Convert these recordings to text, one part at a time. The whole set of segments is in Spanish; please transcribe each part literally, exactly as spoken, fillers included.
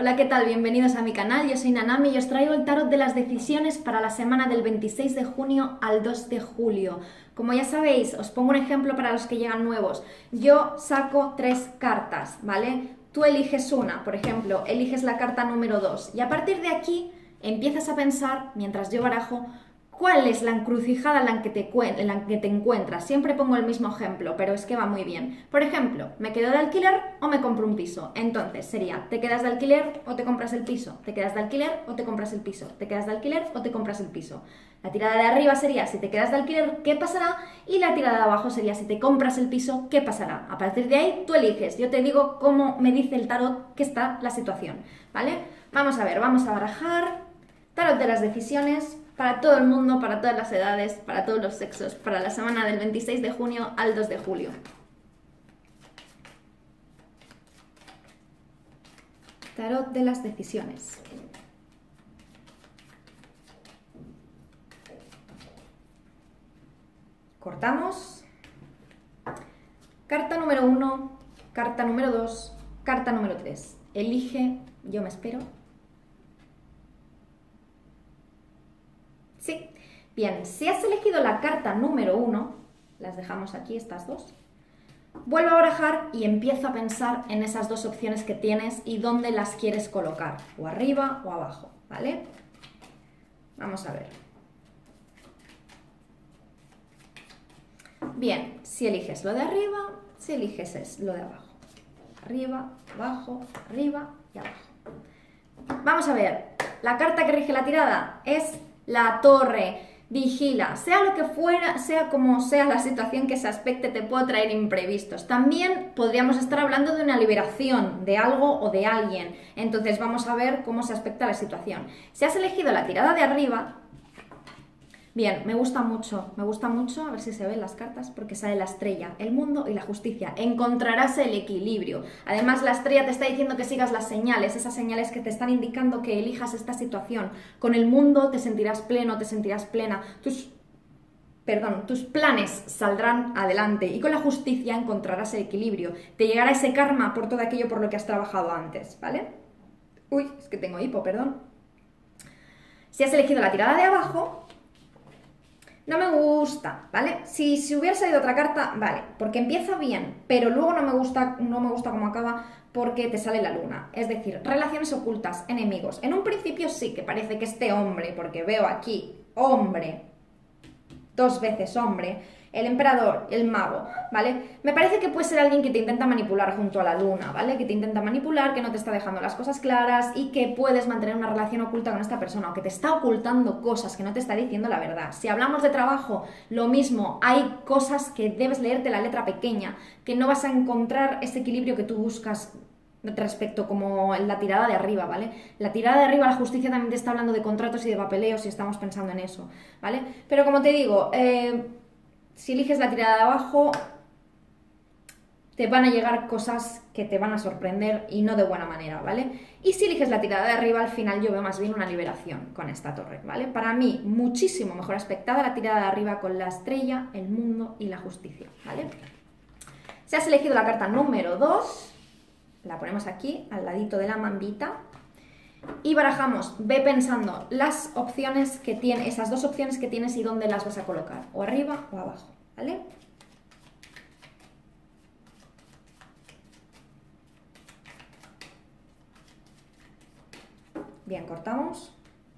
Hola, ¿qué tal? Bienvenidos a mi canal, yo soy Nanami y os traigo el tarot de las decisiones para la semana del veintiséis de junio al dos de julio. Como ya sabéis, os pongo un ejemplo para los que llegan nuevos. Yo saco tres cartas, ¿vale? Tú eliges una, por ejemplo, eliges la carta número dos y a partir de aquí empiezas a pensar, mientras yo barajo, ¿cuál es la encrucijada en la, que te, en la que te encuentras? Siempre pongo el mismo ejemplo, pero es que va muy bien. Por ejemplo, ¿me quedo de alquiler o me compro un piso? Entonces sería, ¿te quedas de alquiler o te compras el piso? ¿Te quedas de alquiler o te compras el piso? ¿Te quedas de alquiler o te compras el piso? La tirada de arriba sería, si te quedas de alquiler, ¿qué pasará? Y la tirada de abajo sería, si te compras el piso, ¿qué pasará? A partir de ahí, tú eliges. Yo te digo cómo me dice el tarot que está la situación, ¿vale? Vamos a ver, vamos a barajar. Tarot de las decisiones. Para todo el mundo, para todas las edades, para todos los sexos, para la semana del veintiséis de junio al dos de julio. Tarot de las decisiones. Cortamos. Carta número uno, carta número dos, carta número tres. Elige, yo me espero. Sí. Bien, si has elegido la carta número uno, las dejamos aquí, estas dos, vuelvo a barajar y empiezo a pensar en esas dos opciones que tienes y dónde las quieres colocar, o arriba o abajo, ¿vale? Vamos a ver. Bien, si eliges lo de arriba, si eliges lo de abajo. Arriba, abajo, arriba y abajo. Vamos a ver, la carta que rige la tirada es la torre. Vigila, sea lo que fuera, sea como sea la situación que se aspecte, te puede traer imprevistos. También podríamos estar hablando de una liberación de algo o de alguien. Entonces vamos a ver cómo se aspecta la situación. Si has elegido la tirada de arriba, bien, me gusta mucho, me gusta mucho, a ver si se ven las cartas, porque sale la estrella, el mundo y la justicia. Encontrarás el equilibrio. Además, la estrella te está diciendo que sigas las señales, esas señales que te están indicando que elijas esta situación. Con el mundo te sentirás pleno, te sentirás plena. Tus, perdón, tus planes saldrán adelante y con la justicia encontrarás el equilibrio. Te llegará ese karma por todo aquello por lo que has trabajado antes, ¿vale? Uy, es que tengo hipo, perdón. Si has elegido la tirada de abajo, no me gusta, ¿vale? Si, si hubiera salido otra carta, vale, porque empieza bien, pero luego no me gusta, no me gusta cómo acaba porque te sale la luna. Es decir, relaciones ocultas, enemigos. En un principio sí que parece que este hombre, porque veo aquí hombre, dos veces hombre, el emperador, el mago, ¿vale? Me parece que puede ser alguien que te intenta manipular junto a la luna, ¿vale? Que te intenta manipular, que no te está dejando las cosas claras y que puedes mantener una relación oculta con esta persona o que te está ocultando cosas, que no te está diciendo la verdad. Si hablamos de trabajo, lo mismo, hay cosas que debes leerte la letra pequeña, que no vas a encontrar ese equilibrio que tú buscas respecto como en la tirada de arriba, ¿vale? La tirada de arriba, la justicia también te está hablando de contratos y de papeleos si estamos pensando en eso, ¿vale? Pero como te digo, eh... si eliges la tirada de abajo, te van a llegar cosas que te van a sorprender y no de buena manera, ¿vale? Y si eliges la tirada de arriba, al final yo veo más bien una liberación con esta torre, ¿vale? Para mí, muchísimo mejor aspectada la tirada de arriba con la estrella, el mundo y la justicia, ¿vale? Si has elegido la carta número dos, la ponemos aquí, al ladito de la mambita, y barajamos, ve pensando las opciones que tiene, esas dos opciones que tienes y dónde las vas a colocar, o arriba o abajo, ¿vale? Bien, cortamos.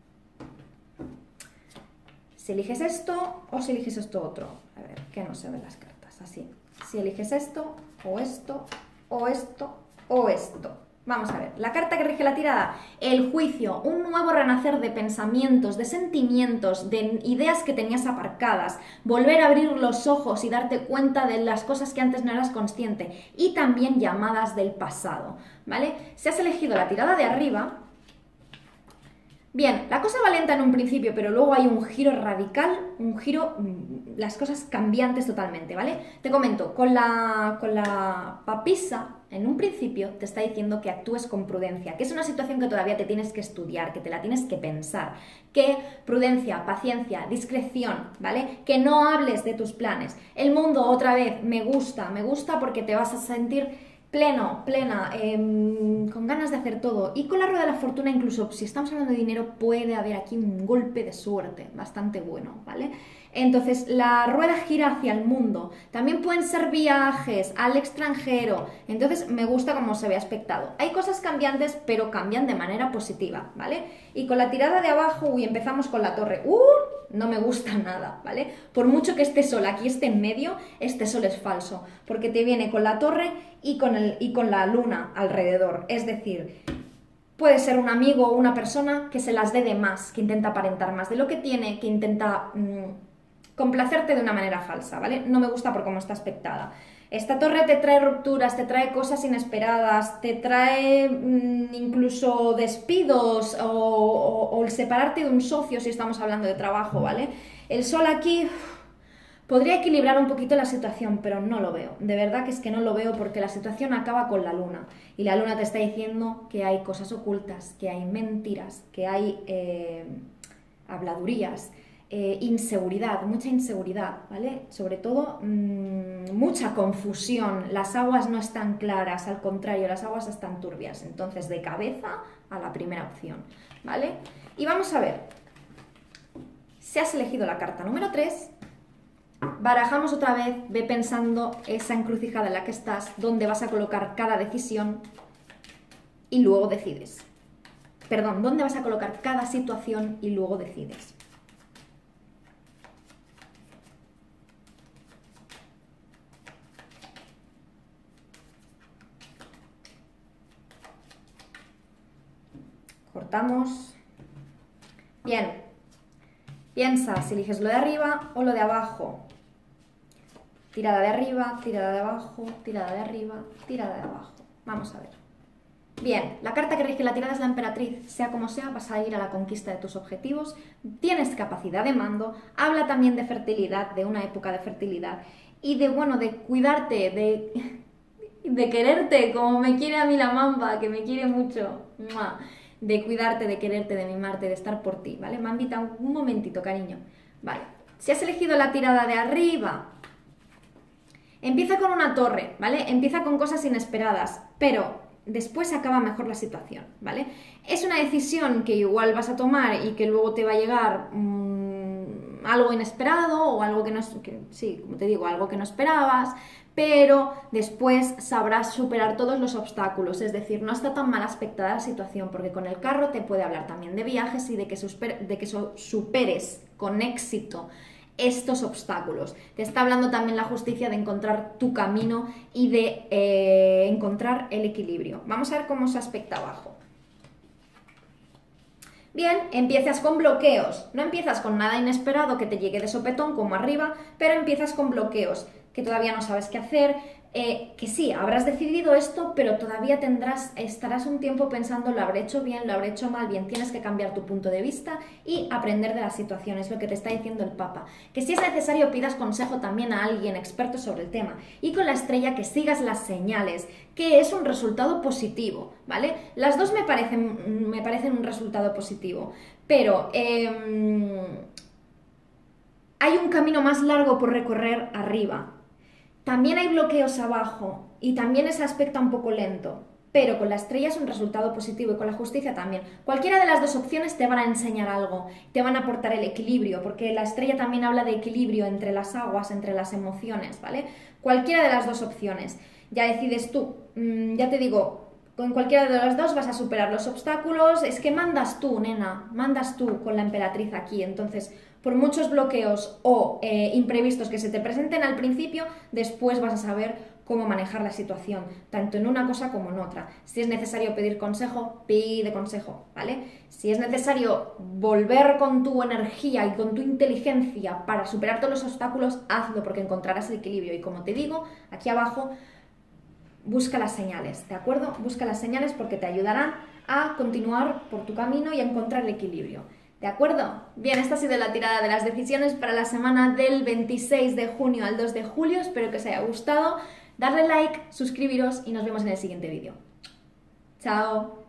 Si eliges esto o si eliges esto otro, a ver, que no se ven las cartas, así. Si eliges esto, o esto, o esto, o esto. Vamos a ver, la carta que rige la tirada, el juicio, un nuevo renacer de pensamientos, de sentimientos, de ideas que tenías aparcadas, volver a abrir los ojos y darte cuenta de las cosas que antes no eras consciente y también llamadas del pasado, ¿vale? Si has elegido la tirada de arriba, bien, la cosa va lenta en un principio, pero luego hay un giro radical, un giro, las cosas cambiantes totalmente, ¿vale? Te comento, con la, con la papisa, en un principio te está diciendo que actúes con prudencia, que es una situación que todavía te tienes que estudiar, que te la tienes que pensar, que prudencia, paciencia, discreción, ¿vale? Que no hables de tus planes. El mundo, otra vez, me gusta, me gusta porque te vas a sentir pleno, plena, eh, con ganas de hacer todo. Y con la rueda de la fortuna, incluso si estamos hablando de dinero, puede haber aquí un golpe de suerte bastante bueno, ¿vale? Entonces, la rueda gira hacia el mundo. También pueden ser viajes al extranjero. Entonces, me gusta cómo se ve aspectado. Hay cosas cambiantes, pero cambian de manera positiva, ¿vale? Y con la tirada de abajo, uy, empezamos con la torre. ¡Uh! No me gusta nada, ¿vale? Por mucho que este sol aquí esté en medio, este sol es falso, porque te viene con la torre y con, el, y con la luna alrededor. Es decir, puede ser un amigo o una persona que se las dé de más, que intenta aparentar más de lo que tiene, que intenta mmm, complacerte de una manera falsa, ¿vale? No me gusta por cómo está aspectada. Esta torre te trae rupturas, te trae cosas inesperadas, te trae mmm, incluso despidos o, o, o el separarte de un socio si estamos hablando de trabajo, ¿vale? El sol aquí uff, podría equilibrar un poquito la situación, pero no lo veo. De verdad que es que no lo veo porque la situación acaba con la luna. Y la luna te está diciendo que hay cosas ocultas, que hay mentiras, que hay eh, habladurías. Eh, inseguridad, mucha inseguridad, ¿vale? Sobre todo, mmm, mucha confusión, las aguas no están claras, al contrario, las aguas están turbias, entonces de cabeza a la primera opción, ¿vale? Y vamos a ver, si has elegido la carta número tres, barajamos otra vez, ve pensando esa encrucijada en la que estás, dónde vas a colocar cada decisión y luego decides. Perdón, dónde vas a colocar cada situación y luego decides. Cortamos. Bien. Piensa si eliges lo de arriba o lo de abajo. Tirada de arriba, tirada de abajo, tirada de arriba, tirada de abajo. Vamos a ver. Bien, la carta que rige la tirada es la emperatriz. Sea como sea, vas a ir a la conquista de tus objetivos. Tienes capacidad de mando. Habla también de fertilidad, de una época de fertilidad. Y de, bueno, de cuidarte, de, de quererte, como me quiere a mí la mamba, que me quiere mucho. ¡Mua! De cuidarte, de quererte, de mimarte, de estar por ti, ¿vale? Mambita, un momentito, cariño. Vale, si has elegido la tirada de arriba, empieza con una torre, ¿vale? Empieza con cosas inesperadas, pero después acaba mejor la situación, ¿vale? Es una decisión que igual vas a tomar y que luego te va a llegar mmm, algo inesperado o algo que no, que, sí, como te digo, algo que no esperabas, pero después sabrás superar todos los obstáculos, es decir, no está tan mal aspectada la situación, porque con el carro te puede hablar también de viajes y de que, super, de que superes con éxito estos obstáculos. Te está hablando también la justicia de encontrar tu camino y de eh, encontrar el equilibrio. Vamos a ver cómo se aspecta abajo. Bien, empiezas con bloqueos. No empiezas con nada inesperado que te llegue de sopetón como arriba, pero empiezas con bloqueos que todavía no sabes qué hacer, eh, que sí, habrás decidido esto, pero todavía tendrás, estarás un tiempo pensando, lo habré hecho bien, lo habré hecho mal, bien, tienes que cambiar tu punto de vista y aprender de la situación, es lo que te está diciendo el Papa. Que si es necesario pidas consejo también a alguien experto sobre el tema. Y con la estrella que sigas las señales, que es un resultado positivo, ¿vale? Las dos me parecen, me parecen un resultado positivo, pero eh, hay un camino más largo por recorrer arriba. También hay bloqueos abajo y también ese aspecto un poco lento, pero con la estrella es un resultado positivo y con la justicia también. Cualquiera de las dos opciones te van a enseñar algo, te van a aportar el equilibrio, porque la estrella también habla de equilibrio entre las aguas, entre las emociones, ¿vale? Cualquiera de las dos opciones, ya decides tú, mm, ya te digo, con cualquiera de las dos vas a superar los obstáculos, es que mandas tú, nena, mandas tú con la emperatriz aquí, entonces por muchos bloqueos o eh, imprevistos que se te presenten al principio, después vas a saber cómo manejar la situación, tanto en una cosa como en otra. Si es necesario pedir consejo, pide consejo, ¿vale? Si es necesario volver con tu energía y con tu inteligencia para superar todos los obstáculos, hazlo porque encontrarás el equilibrio. Y como te digo, aquí abajo, busca las señales, ¿de acuerdo? Busca las señales porque te ayudarán a continuar por tu camino y a encontrar el equilibrio. ¿De acuerdo? Bien, esta ha sido la tirada de las decisiones para la semana del veintiséis de junio al dos de julio. Espero que os haya gustado. Darle like, suscribiros y nos vemos en el siguiente vídeo. ¡Chao!